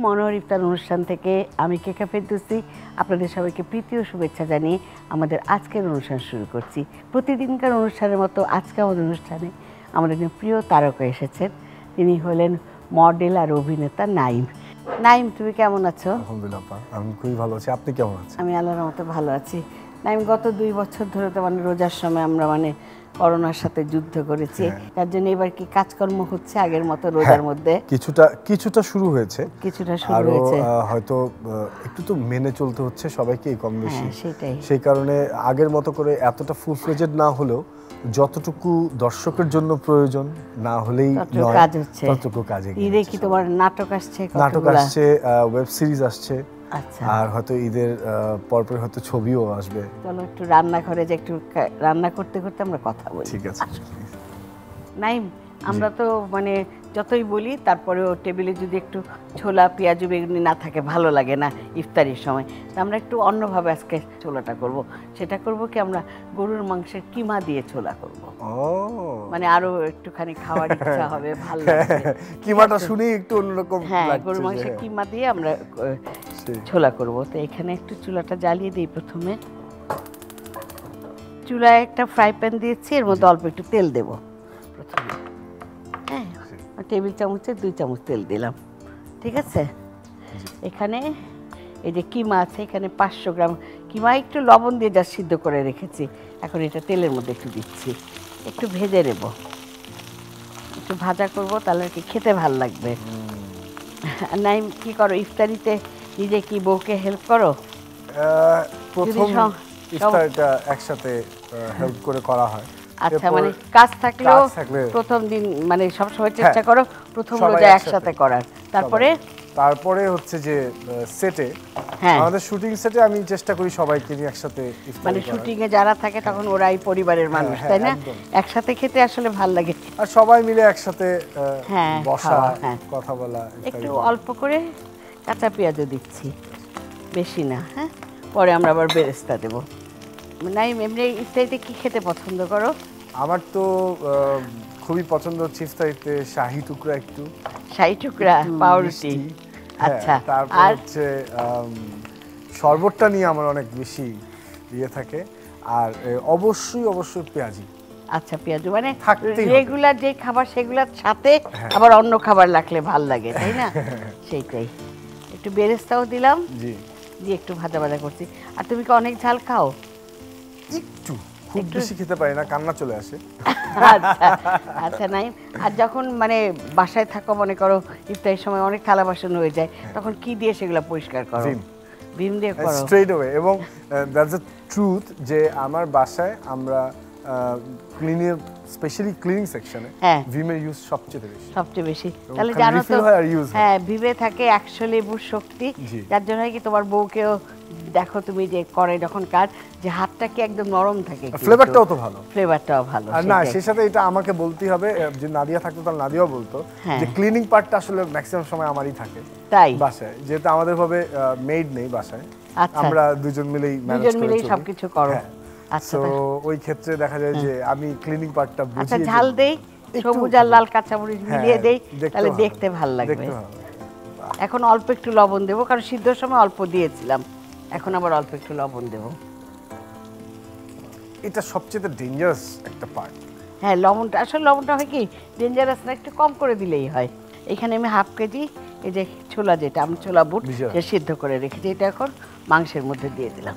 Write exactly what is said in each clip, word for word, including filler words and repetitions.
মনোহর ইফতার অনুষ্ঠান থেকে আমি কেকা ফেরদৌসি আপনাদের সবাইকে প্রীতি ও শুভেচ্ছা জানিয়ে আমাদের আজকের অনুষ্ঠান শুরু করছি। প্রতিদিনকার অনুষ্ঠানের মতো আজকে আমাদের অনুষ্ঠানে আমাদের প্রিয় তারকা এসেছেন। তিনি হলেন মডেল আর অভিনেতা নাইম। নাইম, তুমি কেমন আছো? আলহামদুলিল্লাহ, আমি খুবই ভালো আছি। আপনি কেমন আছেন? আমি আল্লাহর মতো ভালো আছি। নাইম, গত দুই বছর ধরে তো মানে রোজার সময় আমরা মানে করোনার সাথে যুদ্ধ করেছি, তার জন্য এবার কি কাজকর্ম হচ্ছে আগের মতো রোজার মধ্যে? কিছুটা কিছুটা শুরু হয়েছে, কিছুটা শুরু হয়েছে, হয়তো একটু তো মেনে চলতে হচ্ছে সবাইকে কম বেশি। সেটাই, সেই কারণে আগের মতো করে এতটা ফুল ফ্লেজেড না হলেও যতটুকু দর্শকের জন্য প্রয়োজন না হলেই নয়, কাজ হচ্ছে, ততটুকু কাজে। ঈদে কি তোমার নাটক আসছে? নাটক আসছে, ওয়েব সিরিজ আসছে, আচ্ছা, আর হয়তো ঈদের পরপর হয়তো ছবিও আসবে। চলো একটু রান্নাঘরে যে একটু রান্না করতে করতে আমরা কথা বলি। ঠিক আছে। নাইম, আমরা তো মানে যতই বলি তারপরেও টেবিলে যদি একটু ছোলা পেঁয়াজু বেগুনি না থাকে ভালো লাগে না ইফতারির সময়। তা আমরা একটু অন্যভাবে আজকে ছোলাটা করব। সেটা করব কি, আমরা গরুর মাংসের কিমা দিয়ে ছোলা করব। ও, মানে আরো একটুখানি খাওয়ার ইচ্ছা হবে, ভালো লাগবে। কিমাটা শুনি একটু অন্যরকম লাগছে। হ্যাঁ, গরুর মাংসের কিমা দিয়ে আমরা ছোলা করব। তো এখানে একটু চুলাটা জ্বালিয়ে দিই। প্রথমে চুলায় একটা ফ্রাই প্যান দিয়েছি, এর মধ্যে অল্প একটু তেল দেব প্রথমে। হ্যাঁ, টেবিল চামচের দুই চামচ তেল দিলাম। ঠিক আছে, এখানে এই যে কিমা আছে, এখানে পাঁচশো গ্রাম কিমা একটু লবণ দিয়ে যা সিদ্ধ করে রেখেছি, এখন এটা তেলের মধ্যে একটু দিচ্ছি, একটু ভেজে নেব, একটু ভাজা করব, তাহলে আর কি খেতে ভাল লাগবে। নাইম, কি করো ইফতারিতে? নিজে কি বউকে হেল্প করো? প্রথম ইফতারটা একসাথে হেল্প করে করা হয়। আচ্ছা, মানে কাজ থাকলেও প্রথম দিন মানে সব সময় চেষ্টা করো প্রথম রোজা একসাথে করার। তারপরে তারপরে হচ্ছে যে সেটে, আমাদের শুটিং সেটে আমি চেষ্টা করি সবাইকে নিয়ে একসাথে ইফতার, মানে শুটিং এ যারা থাকে তখন ওরাই পরিবারের মানুষ, তাই না? একসাথে খেতে আসলে ভাল লাগে, আর সবাই মিলে একসাথে বসা, হ্যাঁ, কথা বলা। একটু অল্প করে কাঁচা পেঁয়াজও দিচ্ছি, বেশি না। হ্যাঁ, পরে আমরা আবার বেরেস্তা দেবো। নাইম, এমনি ইফতারিতে কি খেতে পছন্দ করো? আমার তো খুবই পছন্দ হচ্ছে ইফতারিতে শাহি টুকরা, একটু শাহি টুকরা, পাউরুটি। আচ্ছা, তারপর হচ্ছে শরবতটা নিয়ে আমার অনেক বেশি ইয়ে থাকে, আর অবশ্যই অবশ্যই পেঁয়াজি। আচ্ছা, পেঁয়াজু মানে রেগুলার যে খাবার সেগুলোর সাথে আবার অন্য খাবার লাগলে ভাল লাগে, তাই না? সেইটাই। একটু বেরেস্তাও দিলাম, জি, দিয়ে একটু ভাজা ভাজা করছি। আর তুমি কি অনেক ঝাল খাও? একটু, খুব বেশি খেতে পারি না, কান্না চলে আসে। আচ্ছা আচ্ছা, নাই। আর যখন মানে বাসায় থাকো, মনে করো ইফতারের সময় অনেক থালা বাসন হয়ে যায়, তখন কি দিয়ে সেগুলো পরিষ্কার করো? ভিম দিয়ে করো স্ট্রেট অ্যাওয়ে। এবং দ্যাটস আ ট্রুথ যে আমার বাসায় আমরা ক্লিনিং, স্পেশালি ক্লিনিং সেকশনে ভিমের ইউজ সবচেয়ে বেশি, সবচেয়ে বেশি। তাহলে জানো তো, হ্যাঁ, ভিমে থাকে একশো লেবুর শক্তি, যার জন্য কি তোমার বউকেও দেখো তুমি যে করে যখন কাজ, যে হাতটা কি একদম নরম থাকে, ফ্লেভারটাও তো ভালো, ফ্লেভারটাও ভালো। আর না, সেই সাথে এটা আমাকে বলতেই হবে, যে নাদিয়া থাকতো তাহলে নাদিয়াও বলতো যে ক্লিনিং পার্টটা আসলে ম্যাক্সিমাম সময় আমারই থাকে তাই বাসায়, যেহেতু আমাদের ভাবে মেড নেই বাসায়, আমরা দুজন মিলেই ম্যানেজ করি, দুজন মিলেই সবকিছু করো। আচ্ছা, তো ওই ক্ষেত্রে দেখা যায় যে আমি ক্লিনিং পার্টটা বুঝি। আচ্ছা, ঝাল দেই, সবুজ আর লাল কাঁচামরিচ মিলিয়ে দেই, তাহলে দেখতে ভালো লাগবে। এখন অল্প একটু লবণ দেব, কারণ সিদ্ধর সময় অল্প দিয়েছিলাম, এখন আবার অল্প একটু লবণ দেব। এটা সবচেয়ে ডেঞ্জারাস একটা পার্ট। হ্যাঁ, লবণটা আসলে লবণটা হয় কি ডেঞ্জারাস না, একটু কম করে দিলেই হয়। এখানে আমি হাফ কেজি এই যে ছোলা, যেটা আমি ছোলা বুট সিদ্ধ করে রেখেছি, এটা এখন মাংসের মধ্যে দিয়ে দিলাম,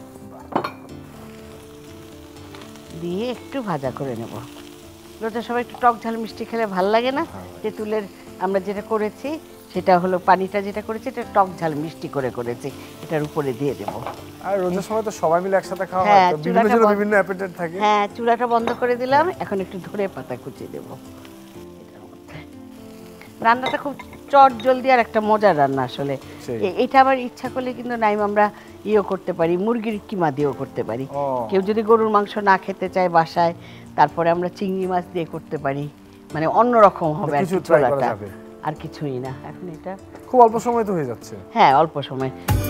দিয়ে একটু ভাজা করে নেব। রোজা সবাই একটু টক ঝাল মিষ্টি খেলে ভালো লাগে না? তেঁতুলের আমরা যেটা করেছি সেটা হলো, পানিটা যেটা করেছি এটা টক ঝাল মিষ্টি করে করেছি, এটার উপরে দিয়ে দেব। আর রোজার সময় তো সবাই মিলে একসাথে খাওয়া হয়, তো বিভিন্ন জনের বিভিন্ন অ্যাপেটাইট থাকে। হ্যাঁ, চুলাটা বন্ধ করে দিলাম, এখন একটু ধরে পাতা কুচিয়ে দেব এটার মধ্যে। রান্নাটা খুব চট জলদি আর একটা মজার রান্না আসলে। এটা আবার ইচ্ছা করলে কিন্তু নাইম আমরা ইয়েও করতে পারি, মুরগির কিমা দিয়েও করতে পারি। কেউ যদি গরুর মাংস না খেতে চায় বাসায়, তারপরে আমরা চিংড়ি মাছ দিয়ে করতে পারি, মানে অন্যরকম হবে আর কি ছোলাটা, আর কিছুই না। এখন এটা খুব অল্প সময় তো হয়ে যাচ্ছে। হ্যাঁ, অল্প সময়।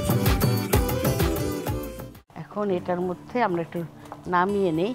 এখন এটার মধ্যে আমরা একটু নামিয়ে নেই।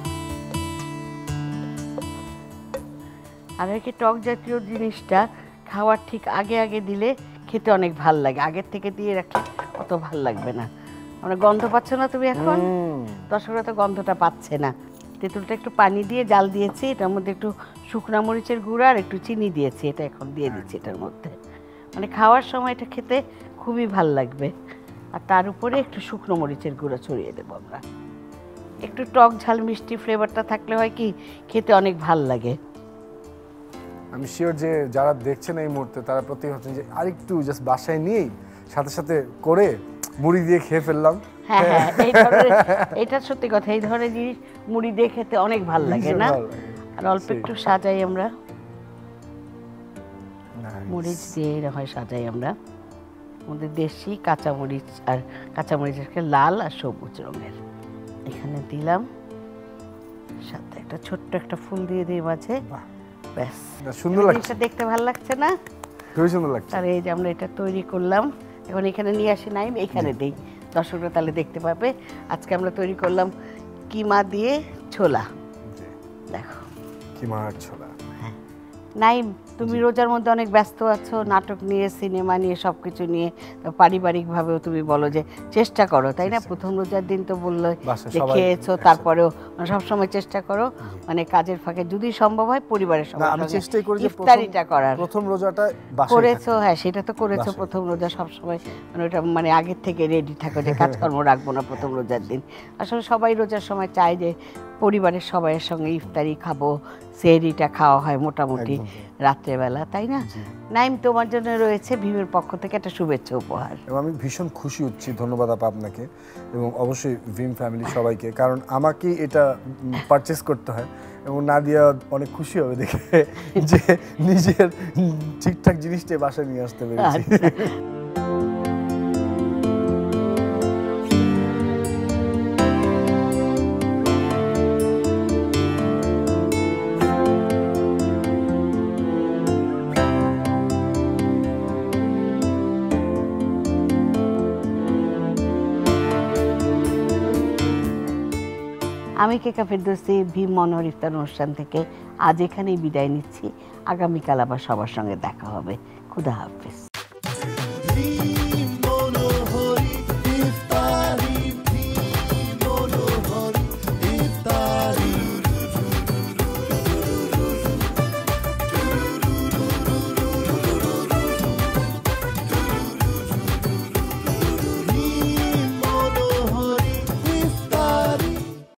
আর কি টক জাতীয় জিনিসটা খাওয়ার ঠিক আগে আগে দিলে খেতে অনেক ভাল লাগে, আগের থেকে দিয়ে রাখলে অত ভাল লাগবে না। আমরা গন্ধ পাচ্ছ না তুমি এখন? দর্শকরা তো গন্ধটা পাচ্ছে না। তেঁতুলটা একটু পানি দিয়ে জাল দিয়েছি, এটার মধ্যে একটু শুকনা মরিচের গুঁড়া আর একটু চিনি দিয়েছি, এটা এখন দিয়ে দিচ্ছি এটার মধ্যে। মানে খাওয়ার সময় এটা খেতে খুবই ভাল লাগবে। আর তার উপরে একটু শুকনো মরিচের গুঁড়া ছড়িয়ে দেবো আমরা। একটু টক ঝাল মিষ্টি ফ্লেভারটা থাকলে হয় কি খেতে অনেক ভাল লাগে। আমি শিওর যে যারা দেখছেন এই মুহূর্তে তারা প্রতি হচ্ছেন যে আরেকটু জাস্ট বাসায় নিয়েই সাথে সাথে করে মুড়ি দিয়ে খেয়ে ফেললাম। হ্যাঁ হ্যাঁ, এই ধরনের, এটা সত্যি কথা, এই ধরনের জিনিস মুড়ি দিয়ে খেতে অনেক ভাল লাগে না? আর অল্প একটু সাজাই আমরা, মরিচ দিয়ে হয় সাজাই আমরা। আমাদের দেশি কাঁচামরিচ, আর কাঁচামরিচ লাল আর সবুজ রঙের এখানে দিলাম, সাথে একটা ছোট্ট একটা ফুল দিয়ে দিই মাঝে। ব্যাস, সুন্দর লাগছে, দেখতে ভালো লাগছে না? খুবই সুন্দর লাগছে। আর এই যে আমরা এটা তৈরি করলাম, এখন এখানে নিয়ে আসি নাইম, এখানে দিই, দর্শকরা তাহলে দেখতে পাবে। আজকে আমরা তৈরি করলাম কিমা দিয়ে ছোলা। দেখো কিমা আর ছোলা। হ্যাঁ নাইম, তুমি রোজার মধ্যে অনেক ব্যস্ত আছো, নাটক নিয়ে, সিনেমা নিয়ে, সব কিছু নিয়ে, পারিবারিকভাবেও তুমি বলো যে চেষ্টা করো, তাই না? প্রথম রোজার দিন তো বললো যে খেয়েছো, তারপরেও সবসময় চেষ্টা করো মানে কাজের ফাঁকে যদি সম্ভব হয় পরিবারের সঙ্গে ইফতারিটা করার। প্রথম রোজাটা করেছো? হ্যাঁ সেটা তো করেছো, প্রথম রোজা সবসময় মানে ওটা মানে আগের থেকে রেডি থাকো যে কাজকর্ম রাখবো না প্রথম রোজার দিন। আসলে সবাই রোজার সময় চায় যে পরিবারের সবাইয়ের সঙ্গে ইফতারি খাবো, সেহরিটা খাওয়া হয় মোটামুটি রাত্রেবেলা, তাই না? নাইম, তোমার জন্য রয়েছে ভীমের পক্ষ থেকে একটা শুভেচ্ছা উপহার। এবং আমি ভীষণ খুশি হচ্ছি, ধন্যবাদ আপা আপনাকে এবং অবশ্যই ভীম ফ্যামিলি সবাইকে, কারণ আমাকেই এটা পারচেস করতে হয় এবং নাদিয়া অনেক খুশি হবে দেখে যে নিজের ঠিকঠাক জিনিসটাই বাসায় নিয়ে আসতে পেরেছি। আমি কেকা ফেরদৌসি ভীম মনোহর ইফতার অনুষ্ঠান থেকে আজ এখানেই বিদায় নিচ্ছি। আগামীকাল আবার সবার সঙ্গে দেখা হবে। খুদা হাফেজ।